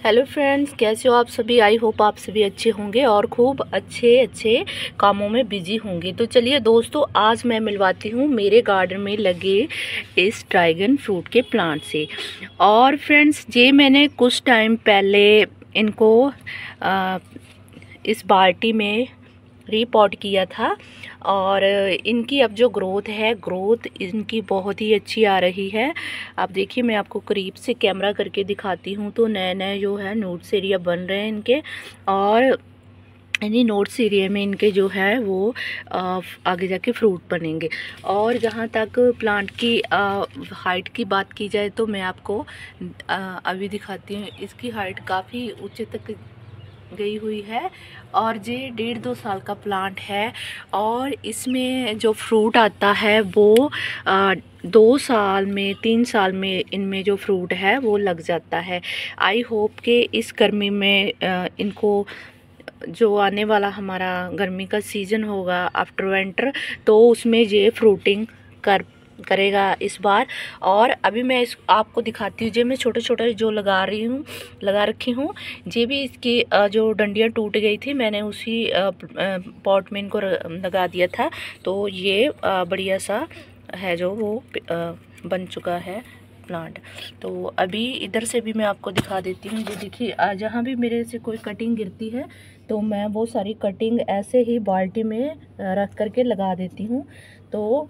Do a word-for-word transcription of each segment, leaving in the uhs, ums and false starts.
Hello friends, कैसे हो आप सभी। आई होप आप सभी अच्छे होंगे और खूब अच्छे अच्छे कामों में बिजी होंगे। तो चलिए दोस्तों, आज मैं मिलवाती हूँ मेरे गार्डन में लगे इस ड्रैगन फ्रूट के प्लांट से। और फ्रेंड्स, ये मैंने कुछ टाइम पहले इनको आ, इस बाल्टी में रीपॉट किया था और इनकी अब जो ग्रोथ है ग्रोथ इनकी बहुत ही अच्छी आ रही है। आप देखिए, मैं आपको करीब से कैमरा करके दिखाती हूँ तो नए नए जो है नोट्स एरिया बन रहे हैं इनके। और इन्हीं नोट्स एरिया में इनके जो है वो आ, आगे जाके फ्रूट बनेंगे। और जहाँ तक प्लांट की हाइट की बात की जाए तो मैं आपको आ, अभी दिखाती हूँ। इसकी हाइट काफ़ी ऊंचे तक गई हुई है और ये डेढ़ दो साल का प्लांट है। और इसमें जो फ्रूट आता है वो आ, दो साल में तीन साल में इनमें जो फ्रूट है वो लग जाता है। आई होप कि इस गर्मी में आ, इनको जो आने वाला हमारा गर्मी का सीज़न होगा आफ्टर विंटर, तो उसमें ये फ्रूटिंग कर करेगा इस बार। और अभी मैं इस आपको दिखाती हूँ, जो मैं छोटे छोटे जो लगा रही हूँ लगा रखी हूँ। ये भी इसकी जो डंडियाँ टूट गई थी, मैंने उसी पॉट में इनको लगा दिया था। तो ये बढ़िया सा है जो वो बन चुका है प्लांट। तो अभी इधर से भी मैं आपको दिखा देती हूँ। ये देखिए, जहाँ भी मेरे से कोई कटिंग गिरती है तो मैं वो सारी कटिंग ऐसे ही बाल्टी में रख करके लगा देती हूँ। तो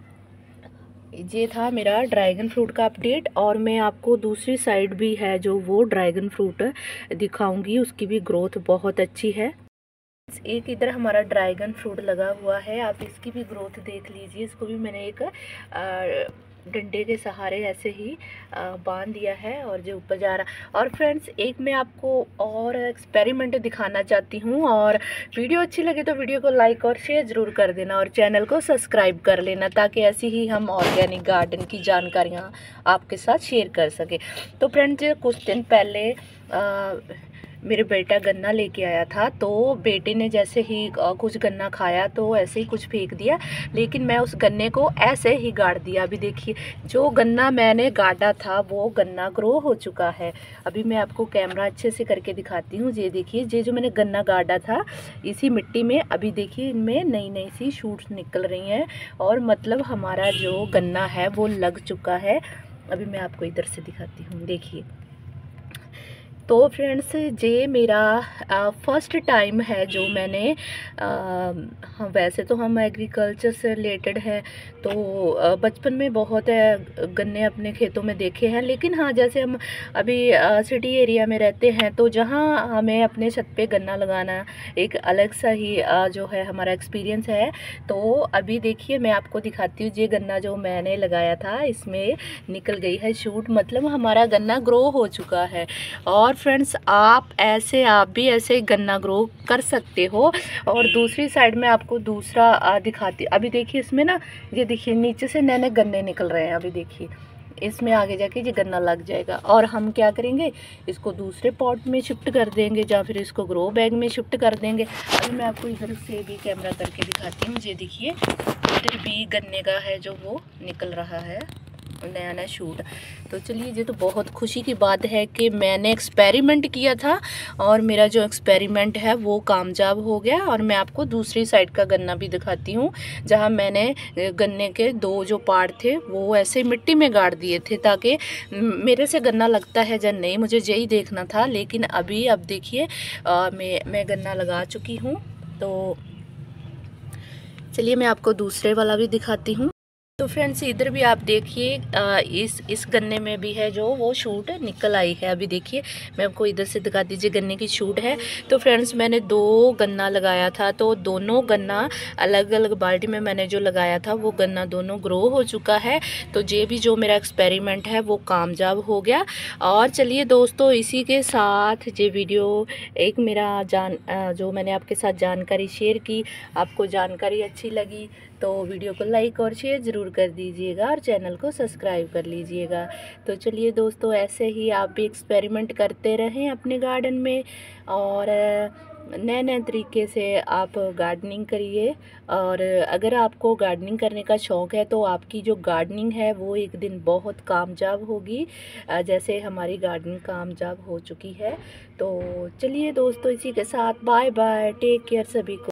ये था मेरा ड्रैगन फ्रूट का अपडेट। और मैं आपको दूसरी साइड भी है जो वो ड्रैगन फ्रूट दिखाऊंगी, उसकी भी ग्रोथ बहुत अच्छी है। एक इधर हमारा ड्रैगन फ्रूट लगा हुआ है, आप इसकी भी ग्रोथ देख लीजिए। इसको भी मैंने एक डंडे के सहारे ऐसे ही बांध दिया है और जो ऊपर जा रहा। और फ्रेंड्स, एक मैं आपको और एक्सपेरिमेंट दिखाना चाहती हूँ। और वीडियो अच्छी लगे तो वीडियो को लाइक और शेयर ज़रूर कर देना और चैनल को सब्सक्राइब कर लेना, ताकि ऐसी ही हम ऑर्गेनिक गार्डन की जानकारियाँ आपके साथ शेयर कर सके। तो फ्रेंड्स, कुछ दिन पहले आ, मेरे बेटा गन्ना लेके आया था, तो बेटे ने जैसे ही कुछ गन्ना खाया तो ऐसे ही कुछ फेंक दिया, लेकिन मैं उस गन्ने को ऐसे ही गाड़ दिया। अभी देखिए, जो गन्ना मैंने गाड़ा था वो गन्ना ग्रो हो चुका है। अभी मैं आपको कैमरा अच्छे से करके दिखाती हूँ। ये देखिए, ये जो मैंने गन्ना गाड़ा था इसी मिट्टी में, अभी देखिए इनमें नई नई सी शूट्स निकल रही हैं और मतलब हमारा जो गन्ना है वो लग चुका है। अभी मैं आपको इधर से दिखाती हूँ, देखिए। तो फ्रेंड्स, ये मेरा फर्स्ट टाइम है जो मैंने आ, हाँ, वैसे तो हम एग्रीकल्चर से रिलेटेड हैं, तो बचपन में बहुत है गन्ने अपने खेतों में देखे हैं। लेकिन हाँ, जैसे हम अभी सिटी एरिया में रहते हैं तो जहाँ हमें अपने छत पे गन्ना लगाना एक अलग सा ही आ, जो है हमारा एक्सपीरियंस है। तो अभी देखिए, मैं आपको दिखाती हूँ। ये गन्ना जो मैंने लगाया था इसमें निकल गई है शूट, मतलब हमारा गन्ना ग्रो हो चुका है। और फ्रेंड्स, आप ऐसे आप भी ऐसे गन्ना ग्रो कर सकते हो। और दूसरी साइड में आपको दूसरा दिखाती, अभी देखिए इसमें ना, ये देखिए नीचे से नए नए गन्ने निकल रहे हैं। अभी देखिए इसमें आगे जाके ये गन्ना लग जाएगा और हम क्या करेंगे, इसको दूसरे पॉट में शिफ्ट कर देंगे या फिर इसको ग्रो बैग में शिफ्ट कर देंगे। अभी मैं आपको इधर से भी कैमरा करके दिखाती हूँ। ये देखिए, इधर भी गन्ने का है जो वो निकल रहा है नया नया शूट। तो चलिए, ये तो बहुत खुशी की बात है कि मैंने एक्सपेरिमेंट किया था और मेरा जो एक्सपेरिमेंट है वो कामयाब हो गया। और मैं आपको दूसरी साइड का गन्ना भी दिखाती हूँ, जहाँ मैंने गन्ने के दो जो पार्ट थे वो ऐसे मिट्टी में गाड़ दिए थे, ताकि मेरे से गन्ना लगता है या नहीं, मुझे यही देखना था। लेकिन अभी अब देखिए, मैं मैं गन्ना लगा चुकी हूँ। तो चलिए, मैं आपको दूसरे वाला भी दिखाती हूँ। तो फ्रेंड्स, इधर भी आप देखिए, इस इस गन्ने में भी है जो वो शूट निकल आई है। अभी देखिए, मैं आपको इधर से दिखा दीजिए, गन्ने की शूट है। तो फ्रेंड्स, मैंने दो गन्ना लगाया था, तो दोनों गन्ना अलग अलग बाल्टी में मैंने जो लगाया था वो गन्ना दोनों ग्रो हो चुका है। तो ये भी जो मेरा एक्सपेरिमेंट है वो कामयाब हो गया। और चलिए दोस्तों, इसी के साथ ये वीडियो एक मेरा जान जो मैंने आपके साथ जानकारी शेयर की, आपको जानकारी अच्छी लगी तो वीडियो को लाइक और शेयर ज़रूर कर दीजिएगा और चैनल को सब्सक्राइब कर लीजिएगा। तो चलिए दोस्तों, ऐसे ही आप भी एक्सपेरिमेंट करते रहें अपने गार्डन में और नए नए तरीके से आप गार्डनिंग करिए। और अगर आपको गार्डनिंग करने का शौक़ है तो आपकी जो गार्डनिंग है वो एक दिन बहुत कामयाब होगी, जैसे हमारी गार्डनिंग कामयाब हो चुकी है। तो चलिए दोस्तों, इसी के साथ बाय बाय, टेक केयर सभी को।